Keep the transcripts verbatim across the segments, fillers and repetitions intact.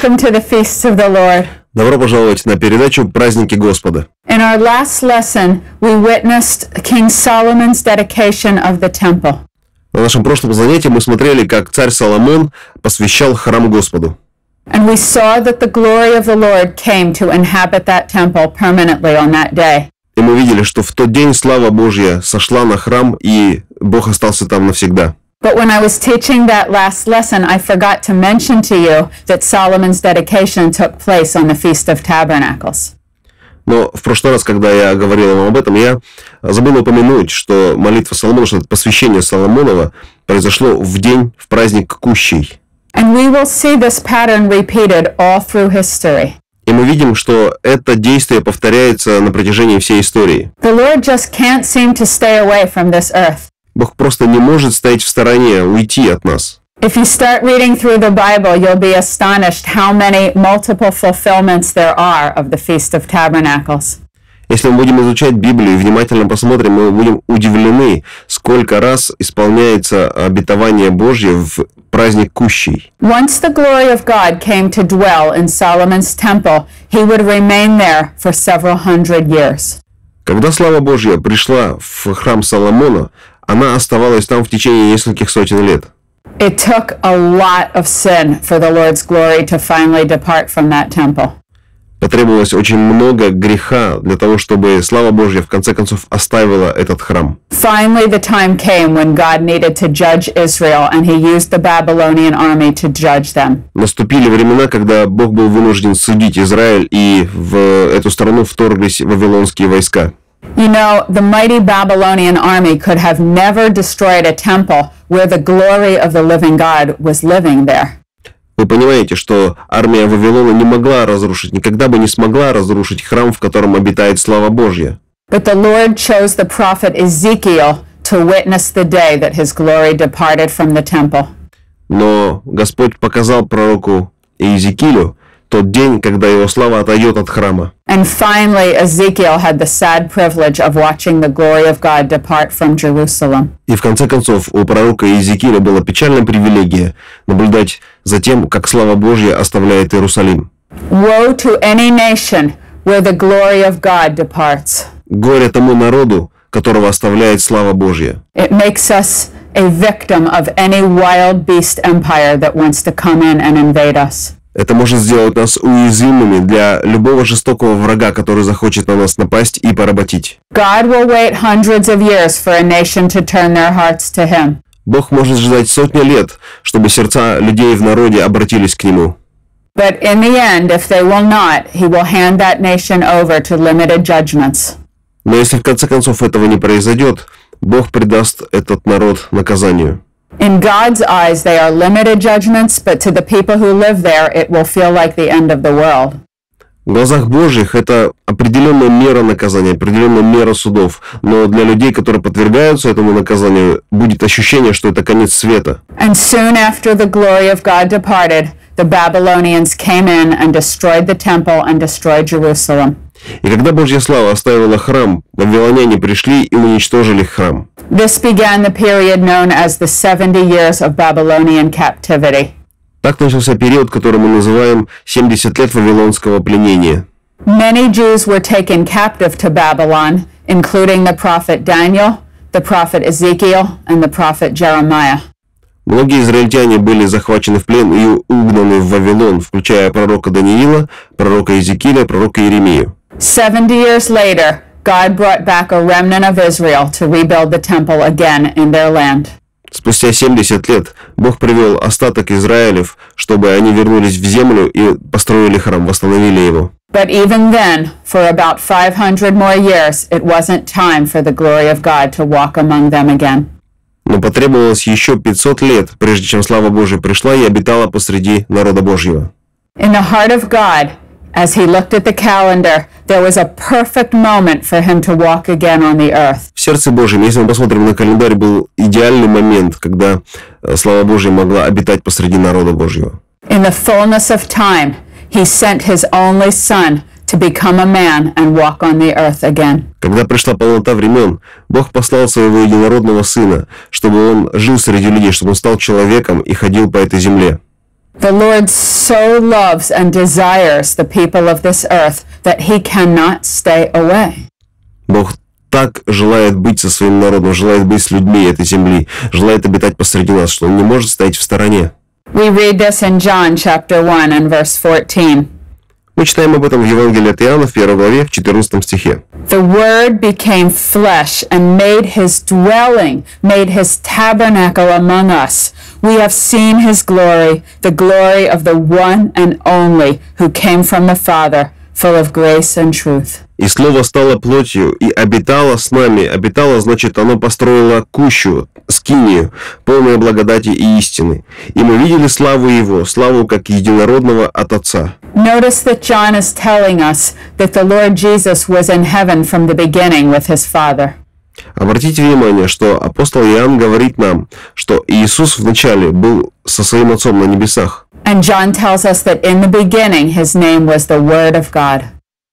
Welcome to the feasts of the Lord. Добро пожаловать на передачу «Праздники Господа». In our last lesson, we witnessed King Solomon's dedication of the temple. На нашем прошлом занятии мы смотрели, как царь Соломон посвящал храм Господу. And we saw that the glory of the Lord came to inhabit that temple permanently on that day. И мы видели, что в тот день слава Божья сошла на храм, и Бог остался там навсегда. But when I was teaching that last lesson, I forgot to mention to you that Solomon's dedication took place on the Feast of Tabernacles. Но в прошлый раз, когда я говорил вам об этом, я забыл упомянуть, что молитва Соломона, что это посвящение Соломонова произошло в день, в праздник Кущей. And we will see this pattern repeated all through history. И мы видим, что это действие повторяется на протяжении всей истории. The Lord just can't seem to stay away from this earth. Бог просто не может стоять в стороне, уйти от нас. If you start reading through the Bible, you'll be astonished how many multiple fulfillments there are of the Feast of Tabernacles. Если мы будем изучать Библию и внимательно посмотрим, мы будем удивлены, сколько раз исполняется обетование Божье в праздник Кущей. Once the glory of God came to dwell in Solomon's temple, he would remain there for several hundred years. Когда слава Божья пришла в храм Соломона, она оставалась там в течение нескольких сотен лет. It took a lot of sin for the Lord's glory to finally depart from that temple. Потребовалось очень много греха для того, чтобы слава Божья в конце концов оставила этот храм. Finally, the time came when God needed to judge Israel, and he used the Babylonian army to judge them. Наступили времена, когда Бог был вынужден судить Израиль, и в эту страну вторглись вавилонские войска. You know, the mighty Babylonian army could have never destroyed a temple where the glory of the living God was living there. Вы понимаете, что армия Вавилона не могла разрушить, никогда бы не смогла разрушить храм, в котором обитает слава Божья. But the Lord chose the prophet Ezekiel to witness the day that his glory departed from the temple. Но Господь показал пророку Иезекиилю тот день, когда его слава отойдет от храма. And finally, Ezekiel had the sad privilege of watching the glory of God depart from Jerusalem. И в конце концов у пророка Иезекииля была печальная привилегия наблюдать за тем, как слава Божья оставляет Иерусалим. Woe to any nation where the glory of God departs. Горе тому народу, которого оставляет слава Божья. It makes us a victim of any wild beast empire that wants to come in and invade us. Это может сделать нас уязвимыми для любого жестокого врага, который захочет на нас напасть и поработить. God will wait hundreds of years for a nation to turn their hearts to him. Бог может ждать сотни лет, чтобы сердца людей в народе обратились к Нему. But in the end, if they will not, he will hand that nation over to limited judgments. Но если в конце концов этого не произойдет, Бог предаст этот народ наказанию. In God's eyes, they are limited judgments, but to the people who live there, it will feel like the end of the world. В глазах Божьих это определенная мера наказания, определенная мера судов. Но для людей, которые подвергаются этому наказанию, будет ощущение, что это конец света. And soon after the glory of God departed, the Babylonians came in and destroyed the temple and destroyed Jerusalem. И когда Божья слава оставила храм, вавилоняне пришли и уничтожили храм. This began the period known as the seventy years of Babylonian captivity. Так начался период, который мы называем семьдесят лет вавилонского пленения. Many Jews were taken captive to Babylon, including the prophet Daniel, the prophet Ezekiel, and the prophet Jeremiah. Многие израильтяне были захвачены в плен и угнаны в Вавилон, включая пророка Даниила, пророка Иезекииля, пророка Иеремию. Seventy years later, God brought back a remnant of Israel to rebuild the temple again in their land. Спустя семьдесят лет Бог привел остаток Израилев, чтобы они вернулись в землю и построили храм, восстановили его. But even then, for about five hundred more years, it wasn't time for the glory of God to walk among them again. Но потребовалось еще пятьсот лет, прежде чем слава Божия пришла и обитала посреди народа Божьего. In the heart of God, as he looked at the calendar, there was a perfect moment for him to walk again on the earth. В сердце Божьем, если мы посмотрим на календарь, был идеальный момент, когда слава Божья могла обитать посреди народа Божьего. In the fullness of time, he sent his only son to become a man and walk on the earth again. Когда пришла полнота времен, Бог послал своего единородного Сына, чтобы Он жил среди людей, чтобы Он стал человеком и ходил по этой земле. The Lord so loves and desires the people of this earth that he cannot stay away. Бог так желает быть со своим народом, желает быть с людьми этой земли, желает обитать посреди нас, что Он не может стоять в стороне. We read this in John chapter one and verse fourteen. Мы читаем об этом в Евангелии от Иоанна в первой главе, в четырнадцатом стихе. The Word became flesh and made his dwelling, made his tabernacle among us. We have seen his glory, the glory of the one and only who came from the Father, full of grace and truth. «И Слово стало плотью, и обитало с нами». Обитало, значит, оно построило кущу, скинию, полную благодати и истины. И мы видели славу Его, славу как единородного от Отца. Notice that John is telling us that the Lord Jesus was in heaven from the beginning with his Father. Обратите внимание, что апостол Иоанн говорит нам, что Иисус вначале был со своим Отцом на небесах. And John tells us that in the beginning his name was the Word of God.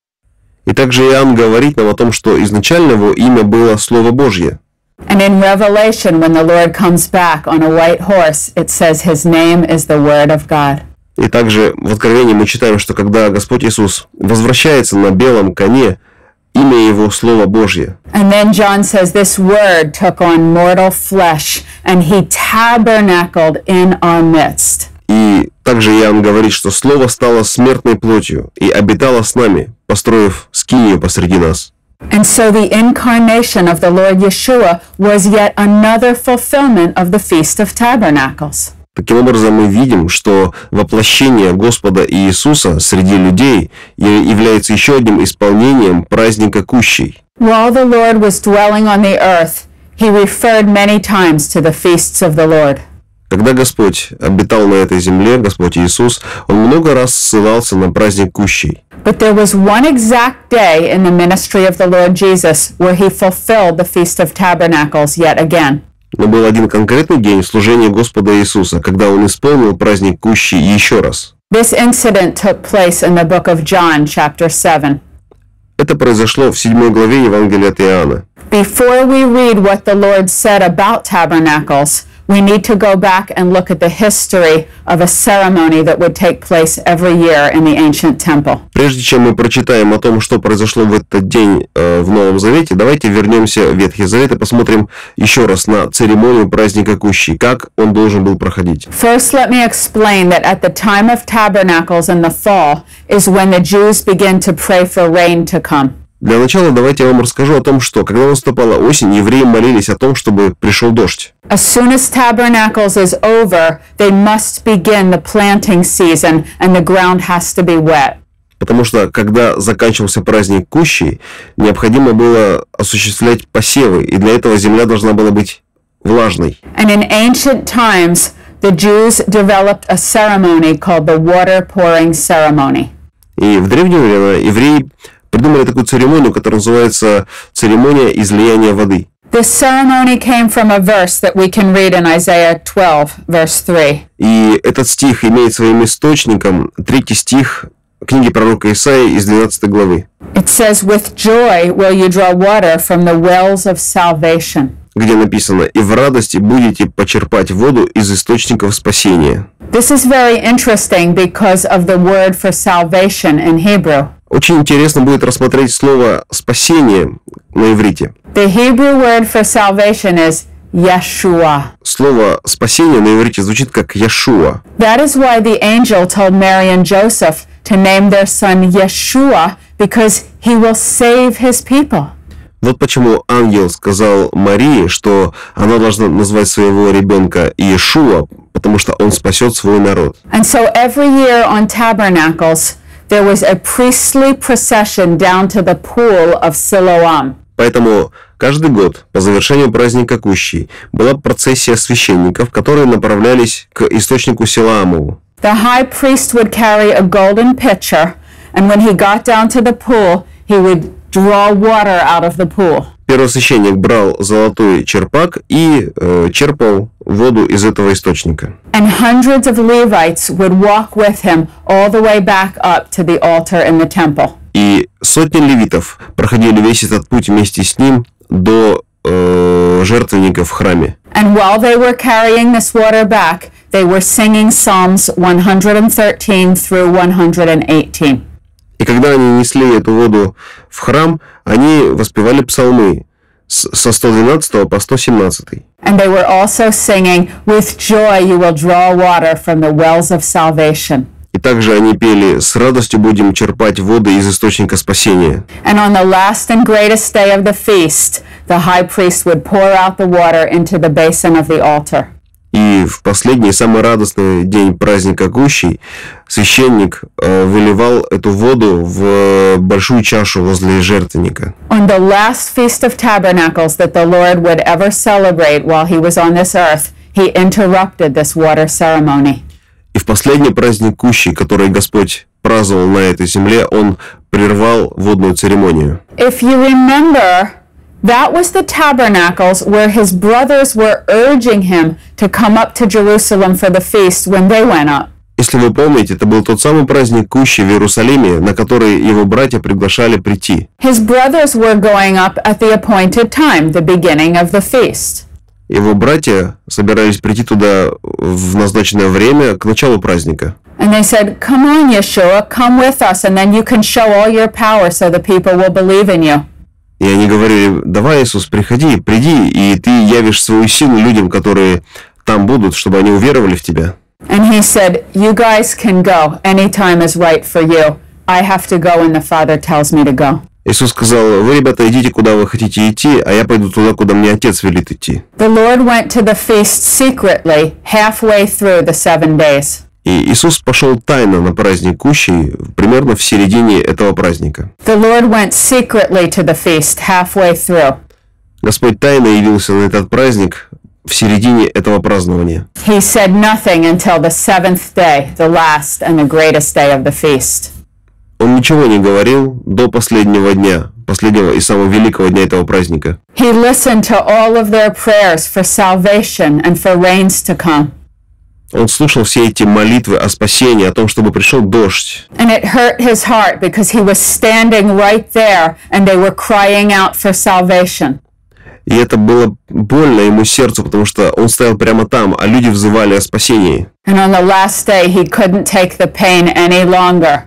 И также Иоанн говорит нам о том, что изначально его имя было Слово Божье. And in Revelation, when the Lord comes back on a white horse, it says his name is the Word of God. И также в Откровении мы читаем, что когда Господь Иисус возвращается на белом коне, имя Его Слово Божье. And then John says this Word took on mortal flesh, and he tabernacled in our midst. И также Иоанн говорит, что Слово стало смертной плотью и обитало с нами, построив скинию посреди нас. And so the incarnation of the Lord Yeshua was yet another fulfillment of the Feast of Tabernacles. Таким образом, мы видим, что воплощение Господа Иисуса среди людей является еще одним исполнением праздника Кущей. While the Lord was dwelling on the earth, he referred many times to the feasts of the Lord. Когда Господь обитал на этой земле, Господь Иисус, Он много раз ссылался на праздник Кущей. But there was one exact day in the ministry of the Lord Jesus where he fulfilled the Feast of Tabernacles yet again. Но был один конкретный день в служении Господа Иисуса, когда Он исполнил праздник Кущей еще раз. This incident took place in the book of John, chapter seven. Это произошло в седьмой главе Евангелия от Иоанна. Before we read what the Lord said about tabernacles, we need to go back and look at the history of a ceremony that would take place every year in the ancient temple. Прежде чем мы прочитаем о том, что произошло в этот день э, в Новом Завете, давайте вернемся в Ветхий Завет и посмотрим еще раз на церемонию праздника Кущей, как он должен был проходить. First, let me explain that at the time of tabernacles in the fall is when the Jews begin to pray for rain to come. Для начала давайте я вам расскажу о том, что, когда наступала осень, евреи молились о том, чтобы пришел дождь. As soon as tabernacles is over, they must begin the planting season and the ground has to be wet. Потому что, когда заканчивался праздник Кущей, необходимо было осуществлять посевы, и для этого земля должна была быть влажной. And in ancient times, the Jews developed a ceremony called the water pouring ceremony. И в древнее время евреи придумали такую церемонию, которая называется церемония излияния воды. This ceremony came from a verse that we can read in Isaiah twelve, verse three. И этот стих имеет своим источником третий стих книги пророка Исаии из двенадцатой главы. It says, "With joy will you draw water from the wells of salvation." Где написано: «И в радости будете почерпать воду из источников спасения». This is very interesting because of the word for salvation in Hebrew. Очень интересно будет рассмотреть слово «спасение» на иврите. The Hebrew word for salvation is Yeshua. Слово «спасение» на иврите звучит как «Яшуа». That is why the angel told Mary and Joseph to name their son Yeshua, because he will save his people. Вот почему ангел сказал Марии, что она должна назвать своего ребенка Иешуа, потому что он спасет свой народ. And so every year on Tabernacles, there was a priestly procession down to the pool of Siloam. Поэтому каждый год по завершению праздника Кущей была процессия священников, которые направлялись к источнику Силаамову. The high priest would carry a golden pitcher, and when he got down to the pool, he would draw water out of the pool. Первосвященник брал золотой черпак и э, черпал воду из этого источника. And hundreds of Levites would walk with him all the way back up to the altar in the temple. И сотни левитов проходили весь этот путь вместе с ним до э, жертвенника в храме. And while they were carrying this water back, they were singing Psalms one thirteen through one eighteen. И когда они несли эту воду в храм, они воспевали псалмы со сто двенадцатого по сто семнадцатый. And they were also singing, "With joy you will draw water from the wells of salvation." И также они пели: «С радостью будем черпать воды из источника спасения». And on the last and greatest day of the feast, the high priest would pour out the water into the basin of the altar. И в последний, самый радостный день праздника Кущей священник э, выливал эту воду в большую чашу возле жертвенника. On the last Feast of Tabernacles that the Lord would ever celebrate while he was on this earth, he interrupted this water ceremony. И в последний праздник Кущей, который Господь праздновал на этой земле, он прервал водную церемонию. If you remember, that was the tabernacles where his brothers were urging him to come up to Jerusalem for the feast when they went up. Если вы помните, это был тот самый праздник Кущи в Иерусалиме, на который его братья приглашали прийти. His brothers were going up at the appointed time, the beginning of the feast. Его братья собирались прийти туда в назначенное время, к началу праздника. And they said, "Come on, Yeshua, come with us, and then you can show all your power so the people will believe in you." И они говорили: «Давай, Иисус, приходи, приди, и ты явишь свою силу людям, которые там будут, чтобы они уверовали в тебя». And he said, "You guys can go. Any time is right for you. I have to go when the Father tells me to go." Иисус сказал: «Вы, ребята, идите, куда вы хотите идти, а я пойду туда, куда мне Отец велит идти». The Lord went to the feast secretly, halfway through the seven days. И Иисус пошел тайно на праздник Кущей, примерно в середине этого праздника. The Lord went secretly to the feast, halfway through. Господь тайно явился на этот праздник в середине этого празднования. He said nothing until the seventh day, the last and the greatest day of the feast. Он ничего не говорил до последнего дня, последнего и самого великого дня этого праздника. He listened to all of their prayers for salvation and for rains to come. Он слушал все эти молитвы о спасении, о том, чтобы пришел дождь. And it hurt his heart because he was standing right there and they were crying out for salvation. И это было больно ему сердцу, потому что он стоял прямо там, а люди взывали о спасении. And on the last day he couldn't take the pain any longer.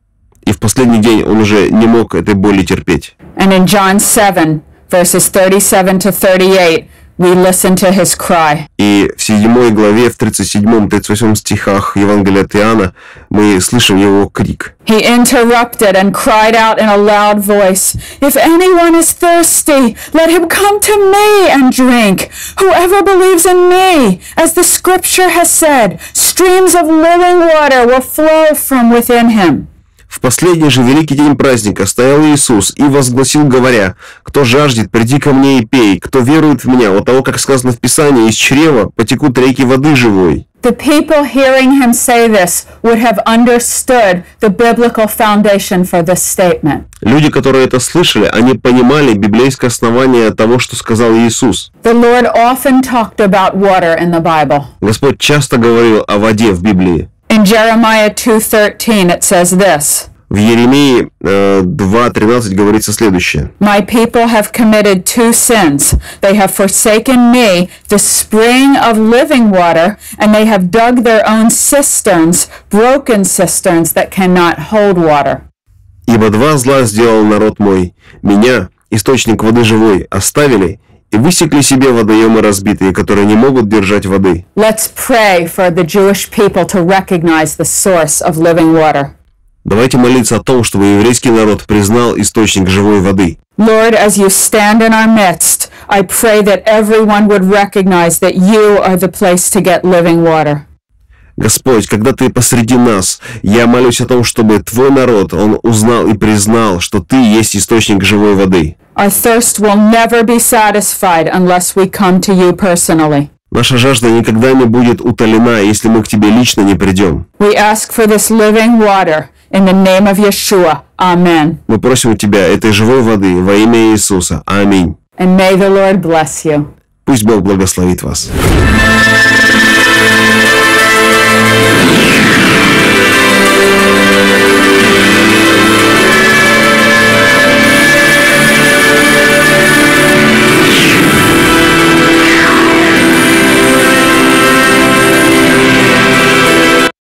И в последний день он уже не мог этой боли терпеть. And in John seven, verses thirty-seven to thirty-eight, we listen to his cry. И в седьмой главе, в тридцать седьмом тридцать восьмом стихах Евангелия от Иоанна мы слышим его крик. He interrupted and cried out in a loud voice, "If anyone is thirsty, let him come to me and drink. Whoever believes in me, as the scripture has said, streams of living water will flow from within him." В последний же великий день праздника стоял Иисус и возгласил, говоря: «Кто жаждет, приди ко мне и пей. Кто верует в меня, от того, как сказано в Писании, из чрева потекут реки воды живой». The people hearing him say this would have understood the biblical foundation for this statement. Люди, которые это слышали, они понимали библейское основание того, что сказал Иисус. The Lord often talked about water in the Bible. Господь часто говорил о воде в Библии. In Jeremiah two thirteen it says this. В Еремии э, два тринадцать говорится следующее. My people have committed two sins. They have forsaken me, the spring of living water, and they have dug their own cisterns, broken cisterns that cannot hold water. Ибо два зла сделал народ мой. Меня, источник воды живой, оставили и высекли себе водоемы разбитые, которые не могут держать воды. Let's pray for the Jewish people to recognize the source of living water. Давайте молиться о том, чтобы еврейский народ признал источник живой воды. Lord, as you stand in our midst, I pray that everyone would recognize that you are the place to get living water. Господь, когда Ты посреди нас, я молюсь о том, чтобы Твой народ, он узнал и признал, что Ты есть источник живой воды. Our thirst will never be satisfied unless we come to you personally. Наша жажда никогда не будет утолена, если мы к Тебе лично не придем. We ask for this living water in the name of Yeshua. Amen. Мы просим у Тебя этой живой воды во имя Иисуса. Аминь. And may the Lord bless you. Пусть Бог благословит вас.